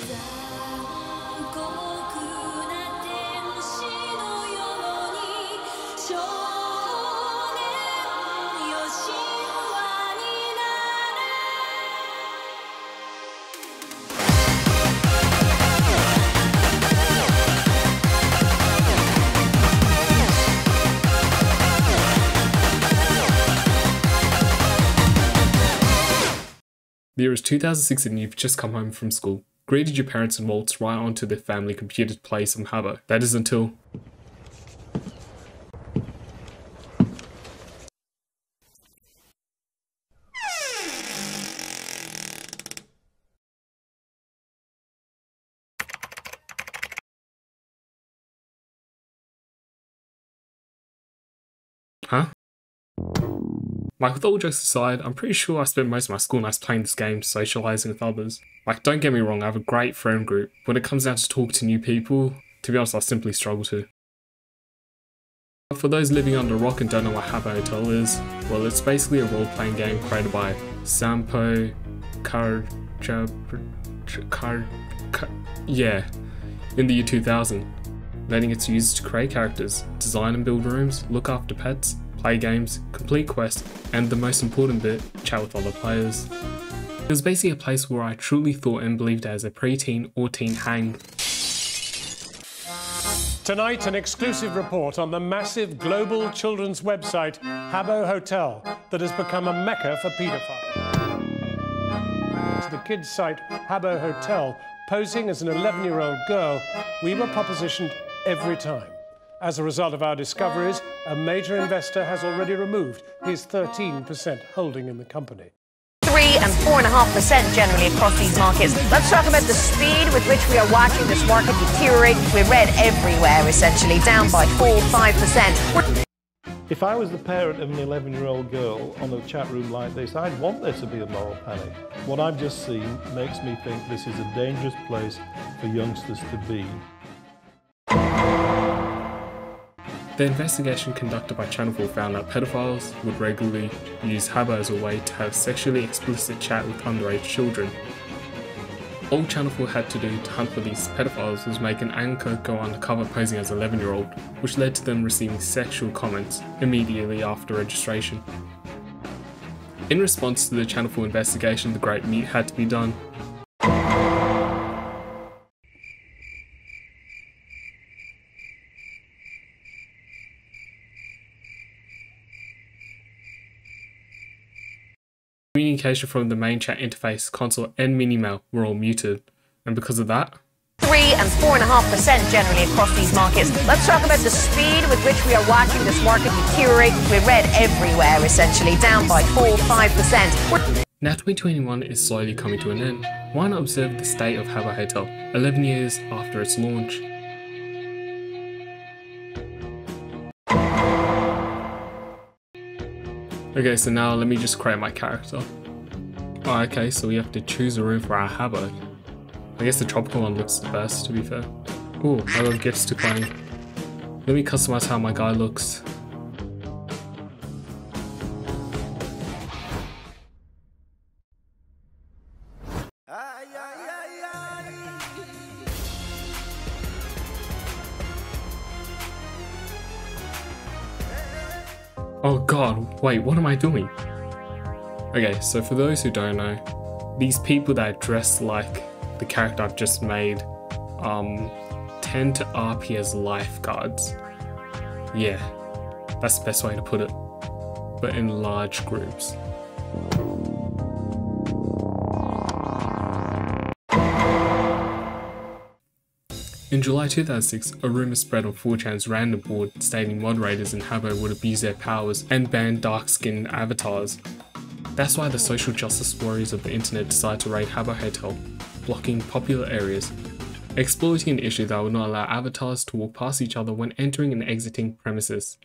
The year is 2006 and you've just come home from school. Greeted your parents and waltzed right onto their family computer to play some Habbo. That is until... Huh? Like, with all jokes aside, I'm pretty sure I spent most of my school nights playing this game, socialising with others. Like, don't get me wrong, I have a great friend group. When it comes down to talk to new people, to be honest, I simply struggle to. But for those living under a rock and don't know what Habbo Hotel is, well, it's basically a role-playing game created by Sampo in the year 2000, letting its users to create characters, design and build rooms, look after pets, play games, complete quests, and the most important bit, chat with other players. It was basically a place where I truly thought and believed as a pre-teen or teen hang. Tonight, an exclusive report on the massive global children's website, Habbo Hotel, that has become a mecca for paedophiles. To the kids' site, Habbo Hotel, posing as an 11-year-old girl, we were propositioned every time. As a result of our discoveries, a major investor has already removed his 13% holding in the company. 3 and 4.5% generally across these markets. Let's talk about the speed with which we are watching this market deteriorate. We're red everywhere, essentially, down by 4-5%. If I was the parent of an 11-year-old girl on a chat room like this, I'd want there to be a moral panic. What I've just seen makes me think this is a dangerous place for youngsters to be. The investigation conducted by Channel 4 found that pedophiles would regularly use Habbo as a way to have sexually explicit chat with underage children. All Channel 4 had to do to hunt for these pedophiles was make an anchor go undercover posing as an 11-year-old, which led to them receiving sexual comments immediately after registration. In response to the Channel 4 investigation, the Great Mute had to be done. Communication from the main chat interface, console and mini-mail were all muted, and because of that... 3 and 4.5% generally across these markets. Let's talk about the speed with which we are watching this market deteriorate. We're red everywhere, essentially, down by 4-5%. Now 2021 is slowly coming to an end. Why not observe the state of Habbo Hotel, 11 years after its launch? Okay, so now let me just create my character. Oh, okay, so we have to choose a room for our Habbo. I guess the tropical one looks the best, to be fair. Ooh, I got gifts to claim. Let me customize how my guy looks. Oh god, wait, what am I doing? Okay, so for those who don't know, these people that dress like the character I've just made tend to RP as lifeguards. Yeah, that's the best way to put it, but in large groups. In July 2006, a rumour spread on 4chan's random board stating moderators in Habbo would abuse their powers and ban dark-skinned avatars. That's why the social justice warriors of the internet decided to raid Habbo Hotel, blocking popular areas, exploiting an issue that would not allow avatars to walk past each other when entering and exiting premises.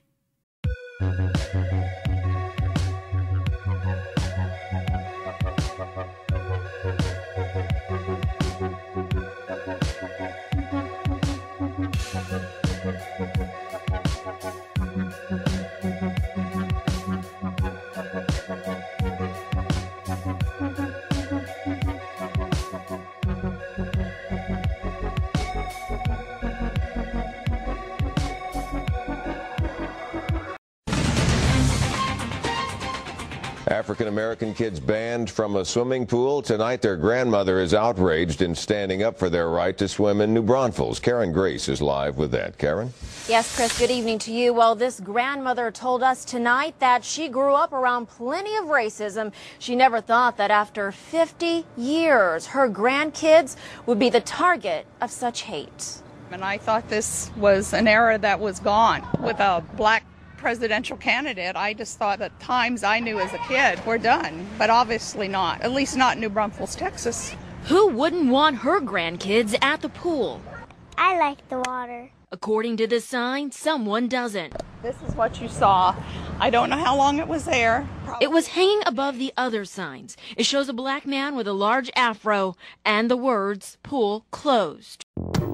African-American kids banned from a swimming pool. Tonight, their grandmother is outraged in standing up for their right to swim in New Braunfels. Karen Grace is live with that. Karen? Yes, Chris, good evening to you. Well, this grandmother told us tonight that she grew up around plenty of racism. She never thought that after 50 years, her grandkids would be the target of such hate. And I thought this was an era that was gone with a black presidential candidate. I just thought that times I knew as a kid were done, but obviously not, at least not in New Braunfels, Texas. Who wouldn't want her grandkids at the pool? I like the water. According to the sign, someone doesn't. This is what you saw. I don't know how long it was there. It was hanging above the other signs. It shows a black man with a large afro and the words, "Pool closed."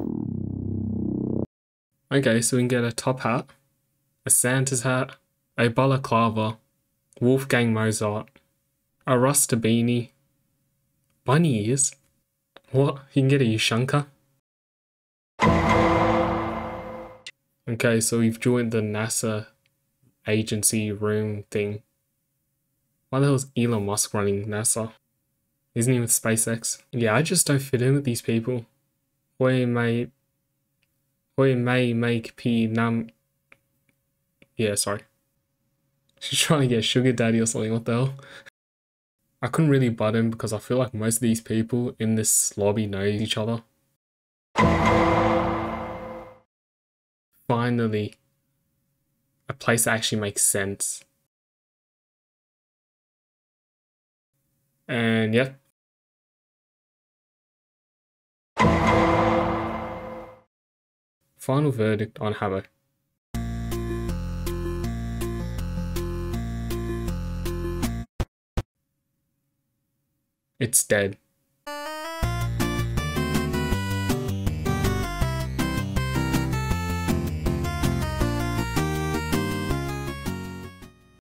Okay, so we can get a top hat, a Santa's hat, a balaclava, Wolfgang Mozart, a Rasta beanie, bunny ears. What? You can get a Ushanka? Okay, so we've joined the NASA agency room thing. Why the hell is Elon Musk running NASA? Isn't he with SpaceX? Yeah, I just don't fit in with these people. Hoi may make P nam. Yeah, sorry. She's trying to get sugar daddy or something, what the hell? I couldn't really butt in because I feel like most of these people in this lobby know each other. Finally, a place that actually makes sense. And yeah. Final verdict on Habbo. It's dead.